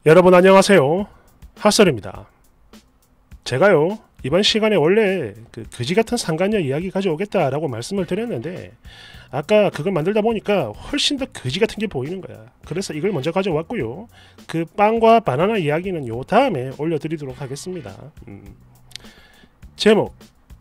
여러분 안녕하세요. 핫설입니다. 제가요 이번 시간에 원래 그지같은 상간녀 이야기 가져오겠다라고 말씀을 드렸는데 아까 그걸 만들다 보니까 훨씬 더 그지같은 게 보이는 거야. 그래서 이걸 먼저 가져왔고요. 그 빵과 바나나 이야기는 요 다음에 올려드리도록 하겠습니다. 제목: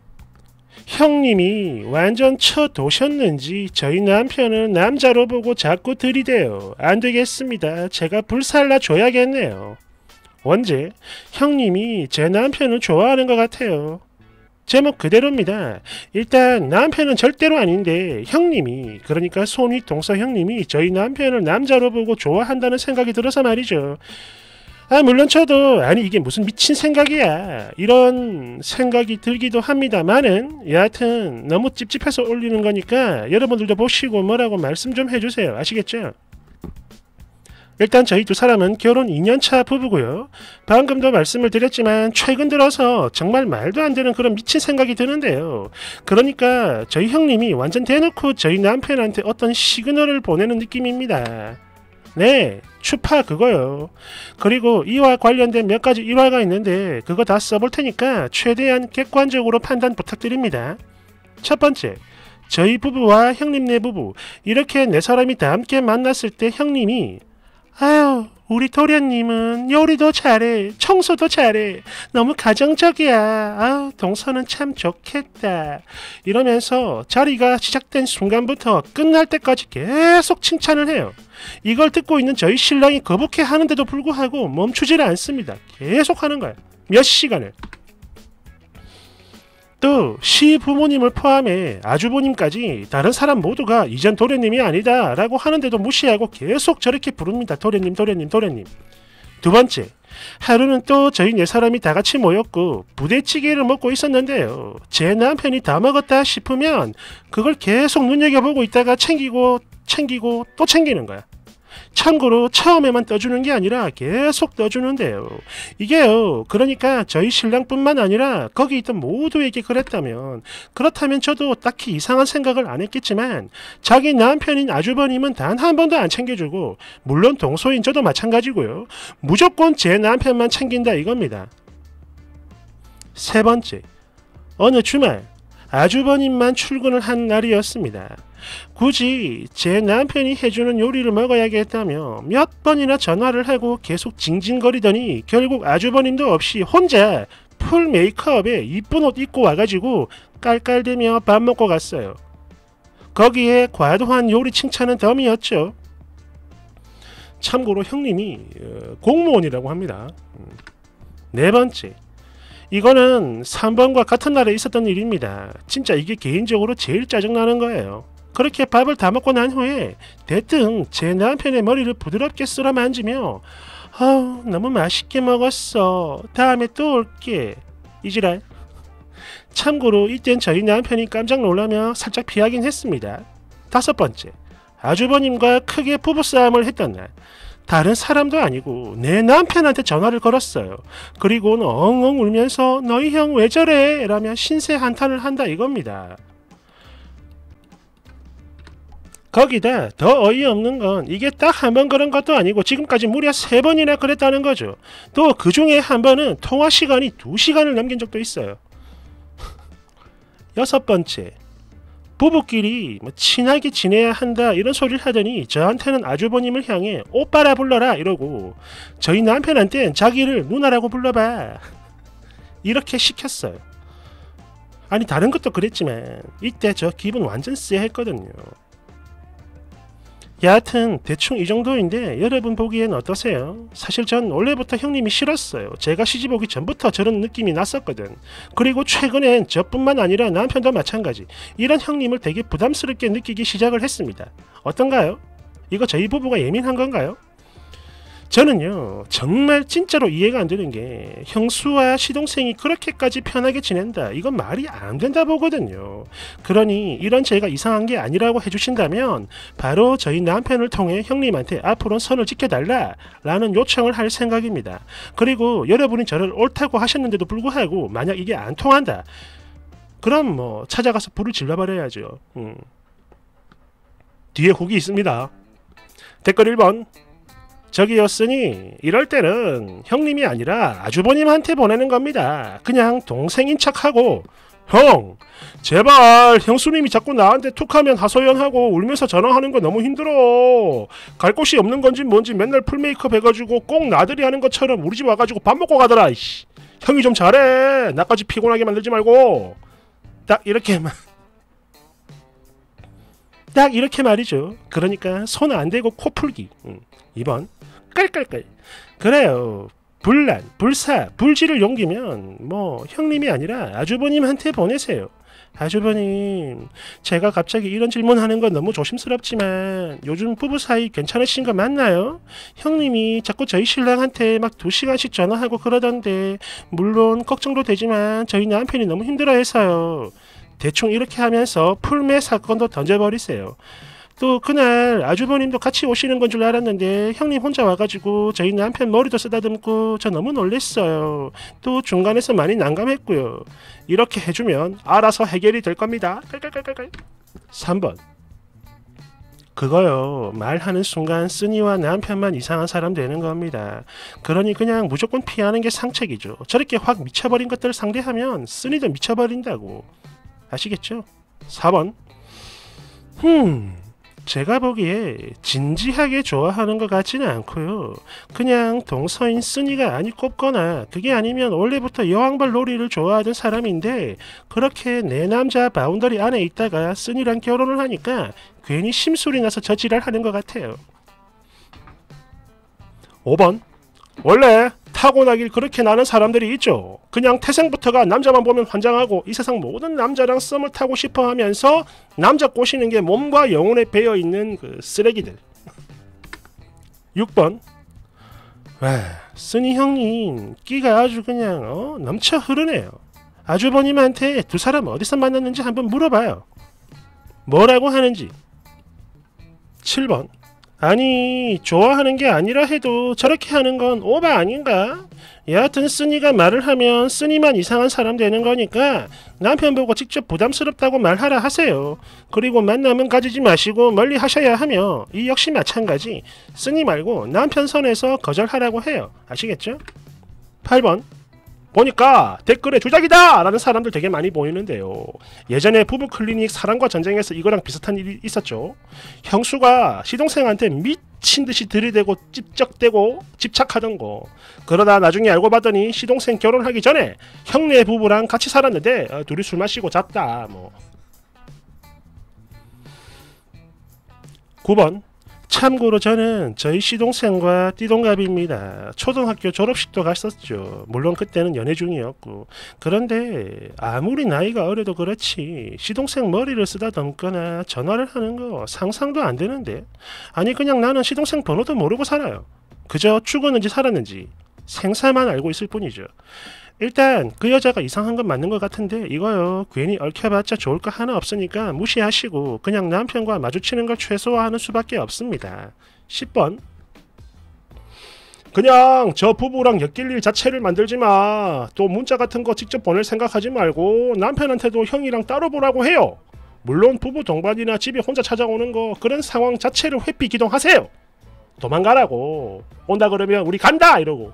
형님이 완전 쳐도셨는지 저희 남편은 남자로 보고 자꾸 들이대요. 안되겠습니다. 제가 불살라 줘야겠네요. 원제: 형님이 제 남편을 좋아하는 것 같아요. 제목 그대로입니다. 일단 남편은 절대로 아닌데 형님이, 그러니까 손윗 동서 형님이 저희 남편을 남자로 보고 좋아한다는 생각이 들어서 말이죠. 물론 저도 아니 이게 무슨 미친 생각이야 이런 생각이 들기도 합니다만은 여하튼 너무 찝찝해서 올리는 거니까 여러분들도 보시고 뭐라고 말씀 좀 해주세요. 아시겠죠? 일단 저희 두 사람은 결혼 2년차 부부고요. 방금도 말씀을 드렸지만 최근 들어서 정말 말도 안 되는 그런 미친 생각이 드는데요. 그러니까 저희 형님이 완전 대놓고 저희 남편한테 어떤 시그널을 보내는 느낌입니다. 네, 추파 그거요. 그리고 이와 관련된 몇 가지 일화가 있는데 그거 다 써볼 테니까 최대한 객관적으로 판단 부탁드립니다. 첫 번째, 저희 부부와 형님네 부부 이렇게 네 사람이 다 함께 만났을 때 형님이 아유 우리 도련님은 요리도 잘해, 청소도 잘해, 너무 가정적이야, 아유 동서는 참 좋겠다 이러면서 자리가 시작된 순간부터 끝날 때까지 계속 칭찬을 해요. 이걸 듣고 있는 저희 신랑이 거북해 하는데도 불구하고 멈추질 않습니다. 계속 하는 거야. 몇 시간을. 또 시부모님을 포함해 아주버님까지 다른 사람 모두가 이젠 도련님이 아니다 라고 하는데도 무시하고 계속 저렇게 부릅니다. 도련님 도련님 도련님. 두 번째, 하루는 또 저희 네 사람이 다 같이 모였고 부대찌개를 먹고 있었는데요. 제 남편이 다 먹었다 싶으면 그걸 계속 눈여겨보고 있다가 챙기고 또 챙기는 거야. 참고로 처음에만 떠주는 게 아니라 계속 떠주는데요. 이게요, 그러니까 저희 신랑뿐만 아니라 거기 있던 모두에게 그렇다면 저도 딱히 이상한 생각을 안 했겠지만 자기 남편인 아주버님은 단 한 번도 안 챙겨주고, 물론 동서인 저도 마찬가지고요. 무조건 제 남편만 챙긴다 이겁니다. 세 번째, 어느 주말 아주버님만 출근을 한 날이었습니다. 굳이 제 남편이 해주는 요리를 먹어야겠다며 몇 번이나 전화를 하고 계속 징징거리더니 결국 아주버님도 없이 혼자 풀 메이크업에 이쁜 옷 입고 와가지고 깔깔대며 밥 먹고 갔어요. 거기에 과도한 요리 칭찬은 덤이었죠. 참고로 형님이 공무원이라고 합니다. 네 번째, 이거는 3번과 같은 날에 있었던 일입니다. 진짜 이게 개인적으로 제일 짜증나는 거예요. 그렇게 밥을 다 먹고 난 후에 대뜸 제 남편의 머리를 부드럽게 쓸어 만지며 아우 너무 맛있게 먹었어, 다음에 또 올게, 이지랄. 참고로 이땐 저희 남편이 깜짝 놀라며 살짝 피하긴 했습니다. 다섯 번째, 아주버님과 크게 부부싸움을 했던 날, 다른 사람도 아니고 내 남편한테 전화를 걸었어요. 그리고는 엉엉 울면서 너희 형 왜 저래? 라며 신세 한탄을 한다 이겁니다. 거기다 더 어이없는 건 이게 딱 한 번 그런 것도 아니고 지금까지 무려 3번이나 그랬다는 거죠. 또 그 중에 한 번은 통화 시간이 2시간을 넘긴 적도 있어요. 여섯 번째, 부부끼리 친하게 지내야 한다 이런 소리를 하더니 저한테는 아주버님을 향해 오빠라 불러라 이러고 저희 남편한테는 자기를 누나라고 불러봐 이렇게 시켰어요. 아니 다른 것도 그랬지만 이때 저 기분 완전 쎄했거든요. 여하튼 대충 이 정도인데 여러분 보기엔 어떠세요? 사실 전 원래부터 형님이 싫었어요. 제가 시집 오기 전부터 저런 느낌이 났었거든. 그리고 최근엔 저뿐만 아니라 남편도 마찬가지. 이런 형님을 되게 부담스럽게 느끼기 시작을 했습니다. 어떤가요? 이거 저희 부부가 예민한 건가요? 저는요 정말 진짜로 이해가 안 되는 게 형수와 시동생이 그렇게까지 편하게 지낸다, 이건 말이 안 된다 보거든요. 그러니 이런 제가 이상한 게 아니라고 해주신다면 바로 저희 남편을 통해 형님한테 앞으로는 선을 지켜달라 라는 요청을 할 생각입니다. 그리고 여러분이 저를 옳다고 하셨는데도 불구하고 만약 이게 안 통한다, 그럼 뭐 찾아가서 불을 질러버려야죠. 뒤에 곡이 있습니다. 댓글 1번 저기요 쓰니 이럴 때는 형님이 아니라 아주버님한테 보내는 겁니다. 그냥 동생인 척하고 형 제발 형수님이 자꾸 나한테 툭하면 하소연하고 울면서 전화하는 거 너무 힘들어. 갈 곳이 없는 건지 뭔지 맨날 풀메이크업 해가지고 꼭 나들이 하는 것처럼 우리 집 와가지고 밥 먹고 가더라. 이씨. 형이 좀 잘해. 나까지 피곤하게 만들지 말고. 딱 이렇게만 딱 이렇게 말이죠. 그러니까 손 안 대고 코 풀기. 2번 깔깔깔. 그래요. 불난, 불사, 불지를 용기면 뭐 형님이 아니라 아주버님한테 보내세요. 아주버님, 제가 갑자기 이런 질문하는 건 너무 조심스럽지만 요즘 부부 사이 괜찮으신 거 맞나요? 형님이 자꾸 저희 신랑한테 막 2시간씩 전화하고 그러던데 물론 걱정도 되지만 저희 남편이 너무 힘들어해서요. 대충 이렇게 하면서 풀매 사건도 던져버리세요. 또 그날 아주버님도 같이 오시는 건 줄 알았는데 형님 혼자 와가지고 저희 남편 머리도 쓰다듬고 저 너무 놀랬어요. 또 중간에서 많이 난감했고요. 이렇게 해주면 알아서 해결이 될 겁니다. 깔깔깔깔깔. 3번 그거요. 말하는 순간 쓰니와 남편만 이상한 사람 되는 겁니다. 그러니 그냥 무조건 피하는 게 상책이죠. 저렇게 확 미쳐버린 것들 상대하면 쓰니도 미쳐버린다고. 아시겠죠? 4번 제가 보기에 진지하게 좋아하는 것 같지는 않고요. 그냥 동서인 쓰니가 아니 꼽거나 그게 아니면 원래부터 여왕벌 놀이를 좋아하던 사람인데 그렇게 내 남자 바운더리 안에 있다가 쓰니랑 결혼을 하니까 괜히 심술이 나서 저 지랄하는 것 같아요. 5번 원래 타고나길 그렇게 나는 사람들이 있죠. 그냥 태생부터가 남자만 보면 환장하고 이 세상 모든 남자랑 썸을 타고 싶어 하면서 남자 꼬시는 게 몸과 영혼에 배어있는 그 쓰레기들. 6번 와, 쓰니 형님 끼가 아주 그냥 넘쳐 흐르네요. 아주버님한테 두 사람 어디서 만났는지 한번 물어봐요. 뭐라고 하는지. 7번 아니 좋아하는 게 아니라 해도 저렇게 하는 건 오바 아닌가? 여하튼 쓰니가 말을 하면 쓰니만 이상한 사람 되는 거니까 남편 보고 직접 부담스럽다고 말하라 하세요. 그리고 만남은 가지지 마시고 멀리 하셔야 하며 이 역시 마찬가지 쓰니 말고 남편 선에서 거절하라고 해요. 아시겠죠? 8번 보니까 댓글에 조작이다! 라는 사람들 되게 많이 보이는데요. 예전에 부부 클리닉 사랑과 전쟁에서 이거랑 비슷한 일이 있었죠. 형수가 시동생한테 미친듯이 들이대고 찝쩍대고 집착하던 거. 그러다 나중에 알고 봤더니 시동생 결혼하기 전에 형네 부부랑 같이 살았는데 둘이 술 마시고 잤다. 뭐. 9번 참고로 저는 저희 시동생과 띠동갑입니다. 초등학교 졸업식도 갔었죠. 물론 그때는 연애 중이었고. 그런데 아무리 나이가 어려도 그렇지 시동생 머리를 쓰다듬거나 전화를 하는 거 상상도 안 되는데. 아니 그냥 나는 시동생 번호도 모르고 살아요. 그저 죽었는지 살았는지 생사만 알고 있을 뿐이죠. 일단 그 여자가 이상한 건 맞는 것 같은데 이거요 괜히 얽혀봤자 좋을 거 하나 없으니까 무시하시고 그냥 남편과 마주치는 걸 최소화하는 수밖에 없습니다. 10번 그냥 저 부부랑 엮일 일 자체를 만들지 마. 또 문자 같은 거 직접 보낼 생각하지 말고 남편한테도 형이랑 따로 보라고 해요. 물론 부부 동반이나 집에 혼자 찾아오는 거 그런 상황 자체를 회피 기동하세요. 도망가라고. 온다 그러면 우리 간다 이러고.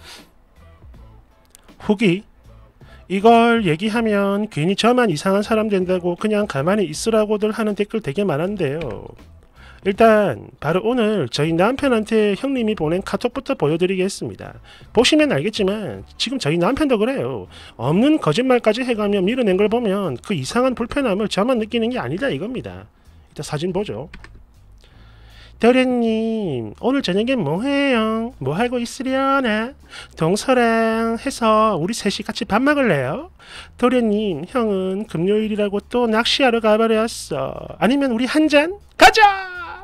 후기 이걸 얘기하면 괜히 저만 이상한 사람 된다고 그냥 가만히 있으라고들 하는 댓글 되게 많은데요. 일단 바로 오늘 저희 남편한테 형님이 보낸 카톡부터 보여드리겠습니다. 보시면 알겠지만 지금 저희 남편도 그래요. 없는 거짓말까지 해가며 밀어낸 걸 보면 그 이상한 불편함을 저만 느끼는 게 아니다 이겁니다. 일단 사진 보죠. 도련님 오늘 저녁에 뭐해요? 뭐하고 있으려나? 동서랑 해서 우리 셋이 같이 밥 먹을래요? 도련님 형은 금요일이라고 또 낚시하러 가버렸어. 아니면 우리 한잔? 가자!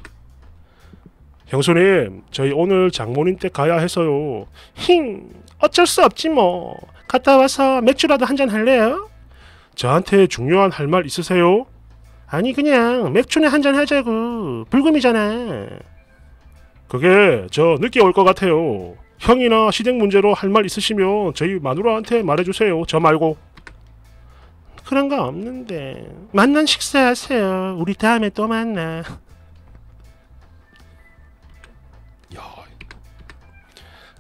형수님 저희 오늘 장모님 댁 가야 해서요. 힝 어쩔 수 없지 뭐. 갔다 와서 맥주라도 한잔 할래요? 저한테 중요한 할 말 있으세요? 아니 그냥 맥주나 한잔 하자고. 불금이잖아. 그게 저 늦게 올 것 같아요. 형이나 시댁 문제로 할 말 있으시면 저희 마누라한테 말해주세요. 저 말고. 그런 거 없는데. 만난 식사하세요. 우리 다음에 또 만나. 야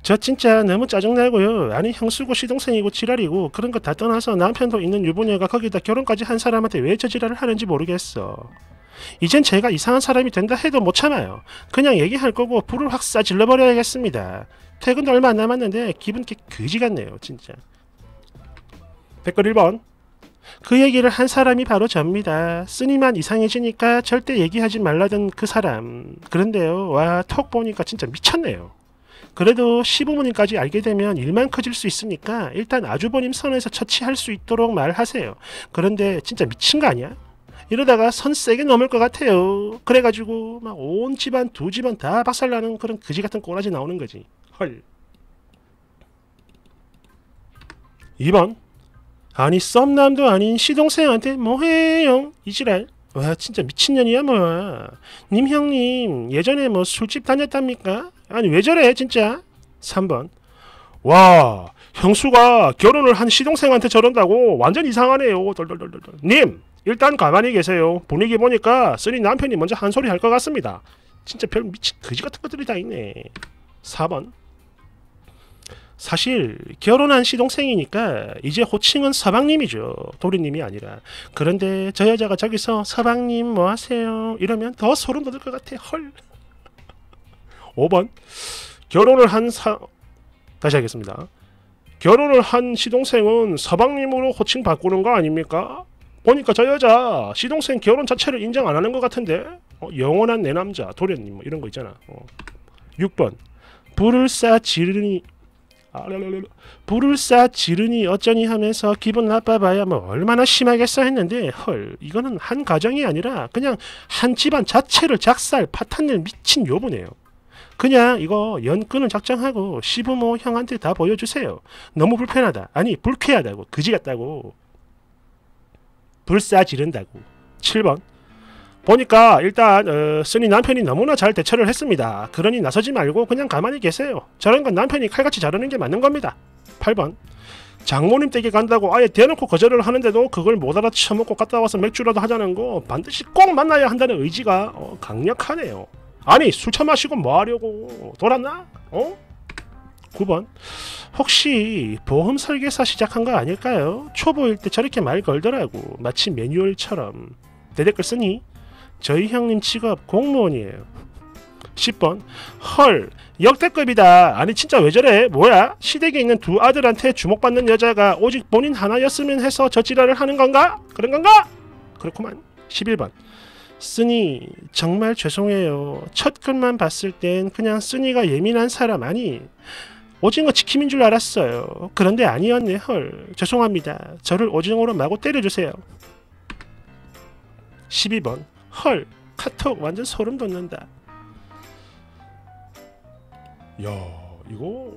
저 진짜 너무 짜증나고요. 아니 형수고 시동생이고 지랄이고 그런 거 다 떠나서 남편도 있는 유부녀가 거기다 결혼까지 한 사람한테 왜 저 지랄을 하는지 모르겠어. 이젠 제가 이상한 사람이 된다 해도 못 참아요. 그냥 얘기할 거고 불을 확 싸질러 버려야겠습니다. 퇴근도 얼마 안 남았는데 기분 개 그지 같네요 진짜. 댓글 1번. 그 얘기를 한 사람이 바로 접니다. 쓰니만 이상해지니까 절대 얘기하지 말라던 그 사람. 그런데요, 와, 톡 보니까 진짜 미쳤네요. 그래도 시부모님까지 알게 되면 일만 커질 수 있으니까 일단 아주버님 선에서 처치할 수 있도록 말하세요. 그런데 진짜 미친 거 아니야? 이러다가 선 세게 넘을 것 같아요. 그래가지고 막 온 집안 두 집안 다 박살나는 그런 그지 같은 꼬라지 나오는 거지. 헐. 2번. 아니 썸남도 아닌 시동생한테 뭐해요 이지랄. 와 진짜 미친년이야 뭐야. 님 형님 예전에 뭐 술집 다녔답니까? 아니 왜 저래 진짜. 3번. 와 형수가 결혼을 한 시동생한테 저런다고 완전 이상하네요. 덜덜덜덜. 님 일단 가만히 계세요. 분위기 보니까 쓰니 남편이 먼저 한 소리 할 것 같습니다. 진짜 별 미친 거지 같은 것들이 다 있네. 4번. 사실 결혼한 시동생이니까 이제 호칭은 서방님이죠. 도리님이 아니라. 그런데 저 여자가 저기서 서방님 뭐 하세요? 이러면 더 소름 돋을 것 같아. 헐. 5번. 다시 하겠습니다. 결혼을 한 시동생은 서방님으로 호칭 바꾸는 거 아닙니까? 보니까 저 여자 시동생 결혼 자체를 인정 안 하는 것 같은데. 영원한 내 남자 도련님 뭐 이런 거 있잖아. 6번. 불을 쏴 지르니 어쩌니 하면서 기분 나빠봐야 뭐 얼마나 심하겠어 했는데 헐 이거는 한 가정이 아니라 그냥 한 집안 자체를 작살 파탄낼 미친 요부네요. 그냥 이거 연끈을 작정하고 시부모 형한테 다 보여주세요. 너무 불편하다. 아니 불쾌하다고. 그지 같다고. 불싸 지른다고. 7번. 보니까 일단 쓰니 남편이 너무나 잘 대처를 했습니다. 그러니 나서지 말고 그냥 가만히 계세요. 저런 건 남편이 칼같이 자르는 게 맞는 겁니다. 8번. 장모님 댁에 간다고 아예 대놓고 거절을 하는데도 그걸 못 알아쳐먹고 갔다 와서 맥주라도 하자는 거 반드시 꼭 만나야 한다는 의지가 강력하네요. 아니 술 처마시고 뭐 하려고 돌았나? 9번. 혹시 보험 설계사 시작한 거 아닐까요? 초보일 때 저렇게 말 걸더라고. 마치 매뉴얼처럼. 내 댓글 쓰니? 저희 형님 직업 공무원이에요. 10번. 헐 역대급이다. 아니 진짜 왜 저래? 뭐야? 시댁에 있는 두 아들한테 주목받는 여자가 오직 본인 하나였으면 해서 저 지랄을 하는 건가? 그런 건가? 그렇구만. 11번. 쓰니 정말 죄송해요. 첫 글만 봤을 땐 그냥 쓰니가 예민한 사람 아니 오징어 치킨인 줄 알았어요. 그런데 아니었네. 헐 죄송합니다. 저를 오징어로 마구 때려주세요. 12번. 헐 카톡 완전 소름 돋는다. 야 이거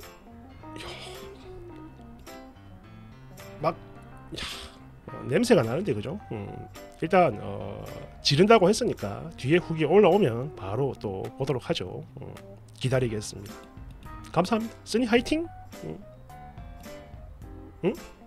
막 냄새가 나는데 그죠? 일단 지른다고 했으니까 뒤에 후기 올라오면 바로 또 보도록 하죠. 기다리겠습니다. 감사합니다. 쓰니 화이팅! 응?